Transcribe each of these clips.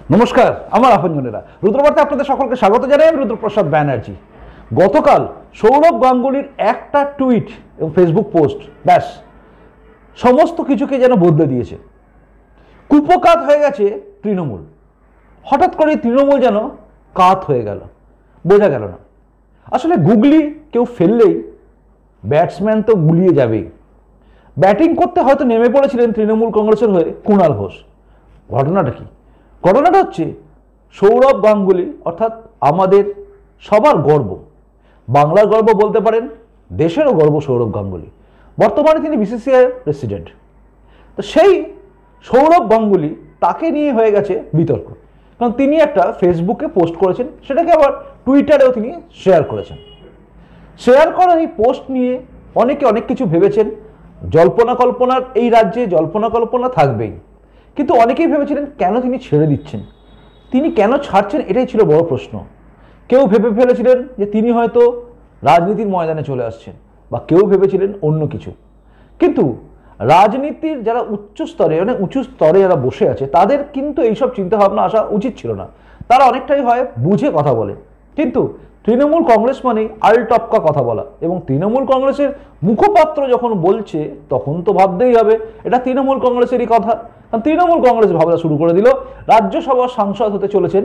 নমস্কার, আমার আপনজনেরা রুদ্র বার্তা আপনাদের সকলকে স্বাগত জানাই। আমি রুদ্রপ্রসাদ ব্যানার্জি। গতকাল সৌরভ গাঙ্গুলির একটা টুইট এবং ফেসবুক পোস্ট ব্যাস সমস্ত কিছুকে যেন বদলে দিয়েছে। কুপকাত হয়ে গেছে তৃণমূল। হঠাৎ করে তৃণমূল যেন কাত হয়ে গেল, বোঝা গেল না। আসলে গুগলি কেউ ফেললেই ব্যাটসম্যান তো গুলিয়ে যাবেই। ব্যাটিং করতে হয়তো নেমে পড়েছিলেন তৃণমূল কংগ্রেসের হয়ে কুণাল ঘোষ। ঘটনাটা কি? ঘটনাটা হচ্ছে সৌরভ গাঙ্গুলি অর্থাৎ আমাদের সবার গর্ব, বাংলার গর্ব বলতে পারেন, দেশেরও গর্ব সৌরভ গাঙ্গুলি। বর্তমানে তিনি বিসিসিআই প্রেসিডেন্ট। তো সেই সৌরভ গাঙ্গুলি, তাকে নিয়ে হয়ে গেছে বিতর্ক। কারণ তিনি একটা ফেসবুকে পোস্ট করেছেন, সেটাকে আবার টুইটারেও তিনি শেয়ার করেছেন। শেয়ার করা এই পোস্ট নিয়ে অনেকে অনেক কিছু ভেবেছেন। জল্পনা কল্পনার এই রাজ্যে জল্পনা কল্পনা থাকবেই, কিন্তু অনেকেই ভেবেছিলেন কেন তিনি ছেড়ে দিচ্ছেন, তিনি কেন ছাড়ছেন, এটাই ছিল বড় প্রশ্ন। কেউ ভেবে ফেলেছিলেন যে তিনি হয়তো রাজনীতির ময়দানে চলে আসছেন, বা কেউ ভেবেছিলেন অন্য কিছু। কিন্তু রাজনীতির যারা উচ্চ স্তরে মানে উঁচু স্তরে যারা বসে আছে, তাদের কিন্তু এইসব চিন্তাভাবনা আসা উচিত ছিল না। তারা অনেকটাই হয় বুঝে কথা বলে। কিন্তু তৃণমূল কংগ্রেস মানেই আলটপকা কথা বলা, এবং তৃণমূল কংগ্রেসের মুখপাত্র যখন বলছে তখন তো ভাবতেই হবে এটা তৃণমূল কংগ্রেসেরই কথা। কারণ তৃণমূল কংগ্রেস ভাবনা শুরু করে দিল রাজ্যসভার সাংসদ হতে চলেছেন,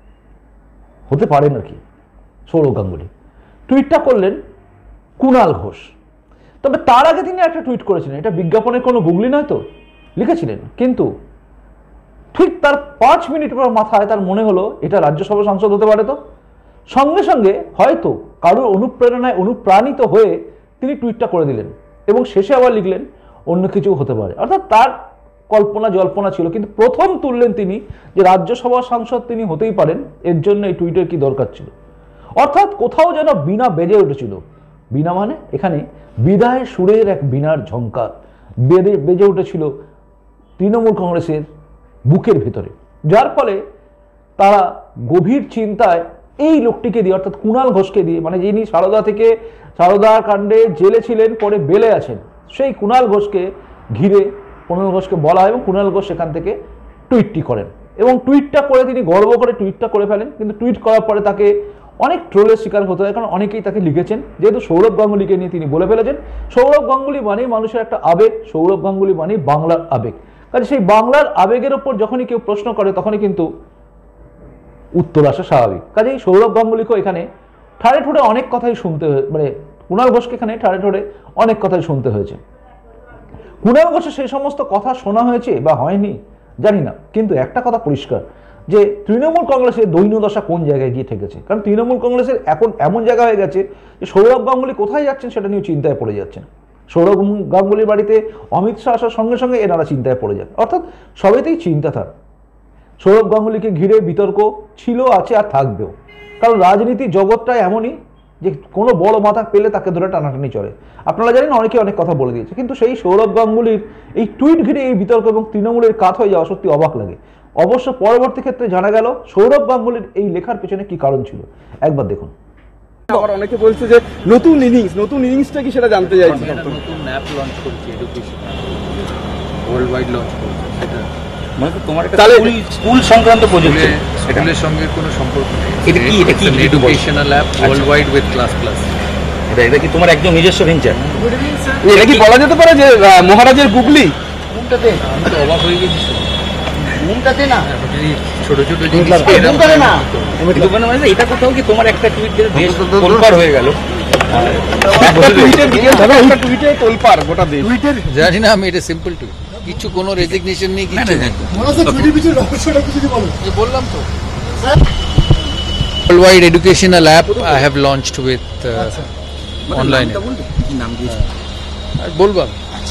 হতে পারেন আর কি সৌরভ গাঙ্গুলি। টুইটটা করলেন কুণাল ঘোষ। তবে তার আগে তিনি একটা টুইট করেছিলেন, এটা বিজ্ঞাপনের কোনো গুগলি নয় তো, লিখেছিলেন। কিন্তু ঠিক তার 5 মিনিট পর মাথায় তার মনে হলো এটা রাজ্যসভা সাংসদ হতে পারে। তো সঙ্গে সঙ্গে হয়তো কারোর অনুপ্রেরণায় অনুপ্রাণিত হয়ে তিনি টুইটটা করে দিলেন, এবং শেষে আবার লিখলেন অন্য কিছু হতে পারে। অর্থাৎ তার কল্পনা জল্পনা ছিল, কিন্তু প্রথম তুললেন তিনি যে রাজ্যসভা সাংসদ তিনি হতেই পারেন। এর জন্য এই টুইটের কি দরকার ছিল? অর্থাৎ কোথাও যেন বীণা বেজে উঠেছিল। বীণা মানে এখানে বিদায় সুরের এক বীণার ঝঙ্কার বেজে উঠেছিল তৃণমূল কংগ্রেসের বুকের ভিতরে, যার ফলে তারা গভীর চিন্তায় এই লোকটিকে দিয়ে, অর্থাৎ কুণাল ঘোষকে দিয়ে, মানে যিনি সারদা কাণ্ডে জেলে ছিলেন, পরে বেলে আছেন, সেই কুণাল ঘোষকে ঘিরে কুণাল ঘোষকে বলা হয়, এবং কুণাল ঘোষ সেখান থেকে টুইটটি করেন। এবং টুইটটা করে তিনি গর্ব করে টুইটটা করে ফেলেন। কিন্তু টুইট করার পরে তাকে অনেক ট্রোলের শিকার হতে হয়, কারণ অনেকেই তাকে লিখেছেন, যেহেতু সৌরভ গাঙ্গুলিকে নিয়ে তিনি বলে ফেলেছেন সৌরভ গাঙ্গুলি মানেই মানুষের একটা আবেগ, সৌরভ গাঙ্গুলি মানেই বাংলার আবেগ। কাজে সেই বাংলার আবেগের ওপর যখনই কেউ প্রশ্ন করে তখনই কিন্তু উত্তর আসা স্বাভাবিক। কাজেই সৌরভ গাঙ্গুলিকেও এখানে ঠাড়ে ঠোঁটে অনেক কথাই শুনতে, মানে কুণাল ঘোষকে এখানে ঠাড়ে ঠোঁটে অনেক কথাই শুনতে হয়েছে। কুণাল ঘোষের সেই সমস্ত কথা শোনা হয়েছে বা হয়নি জানি না, কিন্তু একটা কথা পরিষ্কার যে তৃণমূল কংগ্রেসের দৈন্যদশা কোন জায়গায় গিয়ে ঠেকেছে। কারণ তৃণমূল কংগ্রেসের এখন এমন জায়গা হয়ে গেছে যে সৌরভ গাঙ্গুলি কোথায় যাচ্ছেন সেটা নিয়ে চিন্তায় পড়ে যাচ্ছেন। সৌরভ গাঙ্গুলির বাড়িতে অমিত শাহ আসার সঙ্গে সঙ্গে এনারা চিন্তায় পড়ে যান। অর্থাৎ সবেতেই চিন্তা থাক। সৌরভ গাঙ্গুলিকে ঘিরে বিতর্ক ছিল, আছে, আর থাকবেও। কারণ রাজনীতি জগৎটা এমনই যে কোনো বড় মাথা পেলে তাকে ধরে টানাটানি চলে। আপনারা জানেন অনেকে অনেক কথা বলে দিয়েছে, কিন্তু সেই সৌরভ গাঙ্গুলির এই টুইট ঘিরে এই বিতর্ক এবং তৃণমূলের কাত হয়ে যাওয়া সত্যি অবাক লাগে। অবশ্য পরবর্তী ক্ষেত্রে জানা গেল সৌরভ গাঙ্গুলির এই লেখার পেছনে কি কারণ ছিল, একবার দেখুন। আবার অনেকে বলছে যে নতুন ইনিংসটা কি সেটা জানতে চাইছি। নতুন অ্যাপ লঞ্চ করছি, এডুকেশন ওয়ার্ল্ড ওয়াইড লঞ্চ করছি। সেটা মানে তোমার একটা স্কুল সংক্রান্ত প্রজেক্ট, স্কুলের সঙ্গে কোনো সম্পর্ক নেই। এটা কি educational app world wide with class. এটা কি তোমার একদম নিজস্ব ভেঞ্চার? এটা কি বলা যেতে পারে যে মহারাজের গুগলি? কোনটাতে আমি তো অবাক হয়ে গেছি। কোনটাতে না ছোট ছোট এটা কোথাও কি তোমার একটা টুইট দিয়ে দেশ তোলপাড় হয়ে গেল? জানি না আমি, এটা সিম্পল টুইট, কিছু কোনো রেজিগনেশন নেই, কিছু নেই। বললাম তো world wide educational app I have launched with online. বলবো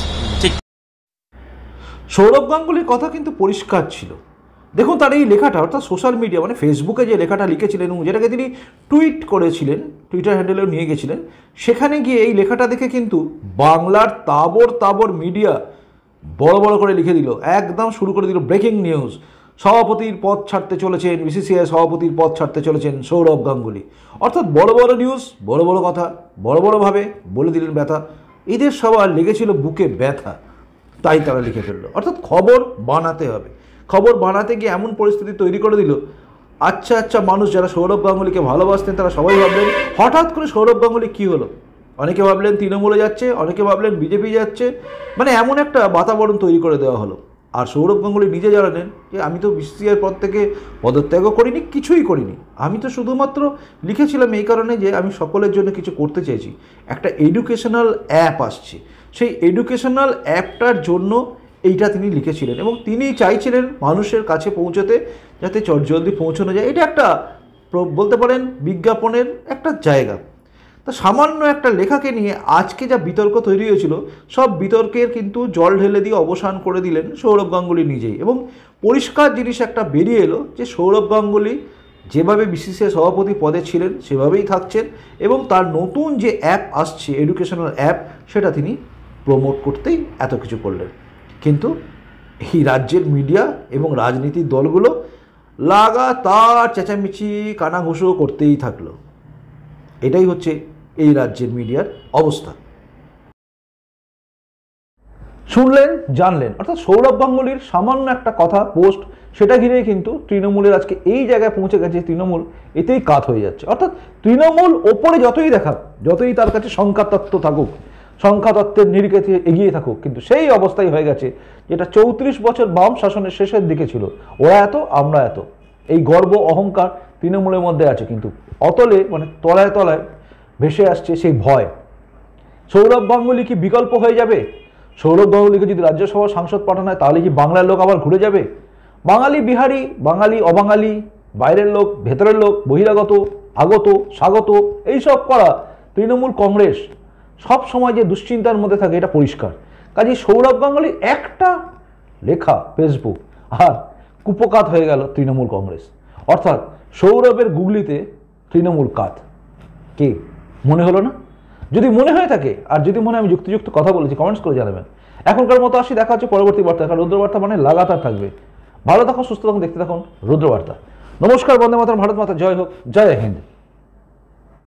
সৌরভ গাঙ্গুলির কথা কিন্তু পরিষ্কার ছিল। দেখুন তার এই লেখাটা, অর্থাৎ সোশ্যাল মিডিয়া মানে ফেসবুকে যে লেখাটা লিখেছিলেন এবং যেটাকে তিনি টুইট করেছিলেন, টুইটার হ্যান্ডেলেও নিয়ে গেছিলেন, সেখানে গিয়ে এই লেখাটা দেখে কিন্তু বাংলার তাবর মিডিয়া বড় বড় করে লিখে দিল, একদম শুরু করে দিল ব্রেকিং নিউজ, সভাপতির পদ ছাড়তে চলেছেন, বিসিসিআই সভাপতির পদ ছাড়তে চলেছেন সৌরভ গাঙ্গুলি। অর্থাৎ বড় বড় নিউজ, বড় বড় কথা, বড়ভাবে বলে দিলেন ব্যথা। এদের সবার লেগেছিল বুকে ব্যথা, তাই তারা লিখে ফেললো। অর্থাৎ খবর বানাতে হবে। খবর বানাতে গিয়ে এমন পরিস্থিতি তৈরি করে দিল, আচ্ছা আচ্ছা মানুষ যারা সৌরভ গাঙ্গুলিকে ভালোবাসতেন তারা সবাই ভাবলেন হঠাৎ করে সৌরভ গাঙ্গুলি কী হলো। অনেকে ভাবলেন তৃণমূলে যাচ্ছে, অনেকে ভাবলেন বিজেপি যাচ্ছে, মানে এমন একটা বাতাবরণ তৈরি করে দেওয়া হলো। আর সৌরভ গাঙ্গুলি নিজে জানালেন যে আমি তো বিসিসিআই পদ থেকে পদত্যাগও করিনি, কিছুই করিনি, আমি তো শুধুমাত্র লিখেছিলাম এই কারণে যে আমি সকলের জন্য কিছু করতে চেয়েছি। একটা এডুকেশনাল অ্যাপ আসছে, সেই এডুকেশনাল অ্যাপটার জন্য এইটা তিনি লিখেছিলেন এবং তিনি চাইছিলেন মানুষের কাছে পৌঁছতে, যাতে চটজলদি পৌঁছানো যায়। এটা একটা বলতে পারেন বিজ্ঞাপনের একটা জায়গা। তা সামান্য একটা লেখাকে নিয়ে আজকে যা বিতর্ক তৈরি হয়েছিল, সব বিতর্কের কিন্তু জল ঢেলে দিয়ে অবসান করে দিলেন সৌরভ গাঙ্গুলি নিজেই। এবং পরিষ্কার জিনিস একটা বেরিয়ে এলো যে সৌরভ গাঙ্গুলি যেভাবে বিসিসিআই সভাপতি পদে ছিলেন সেভাবেই থাকছেন এবং তার নতুন যে অ্যাপ আসছে এডুকেশনাল অ্যাপ, সেটা তিনি প্রমোট করতেই এত কিছু করলেন। কিন্তু এই রাজ্যের মিডিয়া এবং রাজনীতির দলগুলো লাগাতার চেঁচামেচি কানাঘুষো করতেই থাকলো। এটাই হচ্ছে এই রাজ্যের মিডিয়ার অবস্থা। শুনলেন, জানলেন, অর্থাৎ সৌরভ গাঙ্গুলির সামান্য একটা কথা পোস্ট, সেটা ঘিরেই কিন্তু তৃণমূলের আজকে এই জায়গায় পৌঁছে গেছে। তৃণমূল এতেই কাত হয়ে যাচ্ছে। অর্থাৎ তৃণমূল ওপরে যতই দেখাক, যতই তার কাছে সংখ্যাতত্ত্ব থাকুক, সংখ্যাতত্ত্বের নিরিখে এগিয়ে থাকুক, কিন্তু সেই অবস্থাই হয়ে গেছে যেটা 34 বছর বাম শাসনের শেষের দিকে ছিল। ওরা এত, আমরা এত, এই গর্ব অহংকার তৃণমূলের মধ্যে আছে, কিন্তু অতলে মানে তলায় তলায় ভেসে আসছে সেই ভয়। সৌরভ গাঙ্গুলি কি বিকল্প হয়ে যাবে? সৌরভ গাঙ্গুলিকে যদি রাজ্যসভার সাংসদ পাঠানো হয় তাহলে কি বাংলার লোক আবার ঘুরে যাবে? বাঙালি বিহারি, বাঙালি অবাঙালি, বাইরের লোক, ভেতরের লোক, বহিরাগত, আগত, স্বাগত, এইসব করা তৃণমূল কংগ্রেস সব সময় যে দুশ্চিন্তার মধ্যে থাকে এটা পরিষ্কার। কাজেই সৌরভ গাঙ্গুলির একটা লেখা ফেসবুক আর কুপকাত হয়ে গেল তৃণমূল কংগ্রেস। অর্থাৎ সৌরভের গুগলিতে তৃণমূল কাত। কে মনে হলো না? যদি মনে হয়ে থাকে আর যদি মনে হয় আমি যুক্তিযুক্ত কথা বলেছি, কমেন্টস করে জানাবেন। এখনকার মতো আসি, দেখা হচ্ছে পরবর্তী বার্তা। কারণ রুদ্রবার্তা মানে লাগাতার থাকবে। ভালো থাকুন, সুস্থ থাকুন, দেখতে থাকুন রুদ্রবার্তা। নমস্কার, বন্দে মাতরম, ভারত মাতা জয় হোক, জয় হিন্দ।